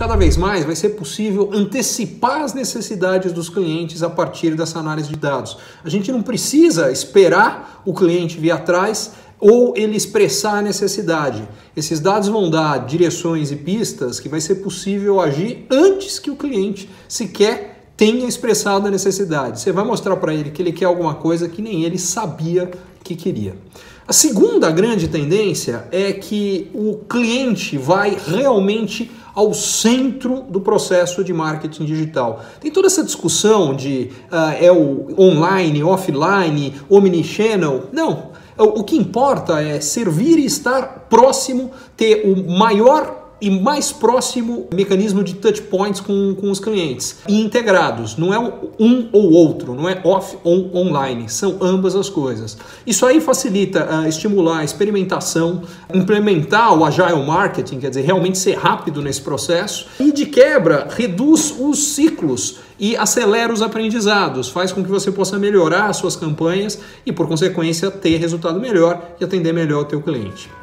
cada vez mais vai ser possível antecipar as necessidades dos clientes a partir dessa análise de dados. A gente não precisa esperar o cliente vir atrás ou ele expressar a necessidade. Esses dados vão dar direções e pistas que vai ser possível agir antes que o cliente sequer tenha expressado a necessidade. Você vai mostrar para ele que ele quer alguma coisa que nem ele sabia que queria. A segunda grande tendência é que o cliente vai realmente ao centro do processo de marketing digital. Tem toda essa discussão de é o online, offline, omnichannel. Não. O que importa é servir e estar próximo, ter o maior e mais próximo mecanismo de touch points com os clientes. E integrados, não é um ou outro, não é off ou online, são ambas as coisas. Isso aí facilita estimular a experimentação, implementar o Agile Marketing, quer dizer, realmente ser rápido nesse processo, e de quebra, reduz os ciclos e acelera os aprendizados, faz com que você possa melhorar as suas campanhas e, por consequência, ter resultado melhor e atender melhor o teu cliente.